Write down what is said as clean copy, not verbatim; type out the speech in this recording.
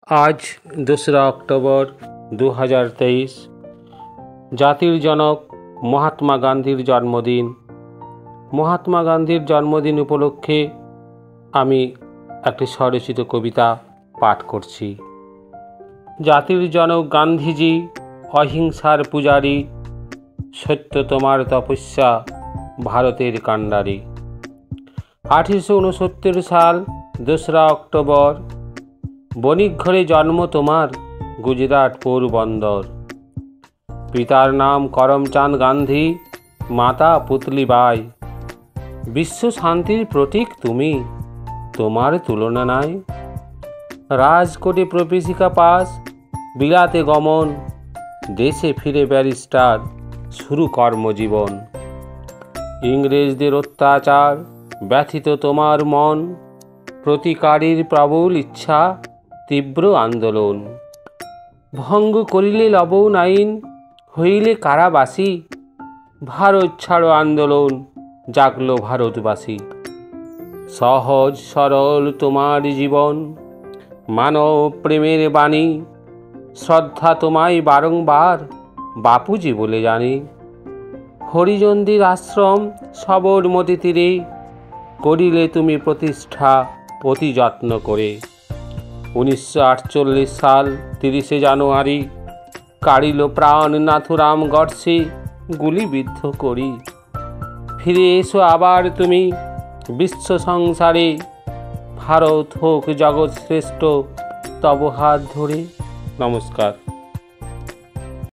आज 2রা অক্টোবর 2023 জাতির জনক মহাত্মা গান্ধীর জন্মদিন। মহাত্মা গান্ধীর জন্মদিন উপলক্ষে আমি একটি স্বরচিত কবিতা পাঠ করছি। জাতির জনক গান্ধীজি অহিংসার পূজারী, সত্য তোমার তপস্যা ভারতের কাণ্ডারী। 1869 সাল 2রা অক্টোবর, বণিক ঘরে জন্ম তোমার, গুজরাট পোরবন্দর। পিতার নাম করমচাঁদ গান্ধী, মাতা পুতলিবাই। বিশ্ব শান্তির প্রতীক তুমি, তোমার তুলনা নাই। রাজকোটে প্রবেশিকা পাস, বিলাতে গমন, দেশে ফিরে ব্যারিস্টার, শুরু কর্মজীবন। ইংরেজদের অত্যাচার ব্যথিত তোমার মন, প্রতিকারের প্রবল ইচ্ছা, তীব্র আন্দোলন। ভঙ্গ করিলে লবণ আইন, হইলে কারাবাসী, ভারত ছাড়ো আন্দোলন, জাগলো ভারতবাসী। সহজ সরল তোমার জীবন, মানব প্রেমের বাণী, শ্রদ্ধা তোমায় বারংবার বাপুজি বলে জানি। হরিজনদের আশ্রম সবরমতী তীরে, করিলে তুমি প্রতিষ্ঠা অতি যত্ন করে। 1948 সাল 30শে জানুয়ারি, কাড়িল প্রাণ নাথুরাম গডসে, গুলিবিদ্ধ করি। ফিরে এসো আবার তুমি বিশ্ব সংসারে, ভারত হোক জগৎ শ্রেষ্ঠ তব হাত ধরে। নমস্কার।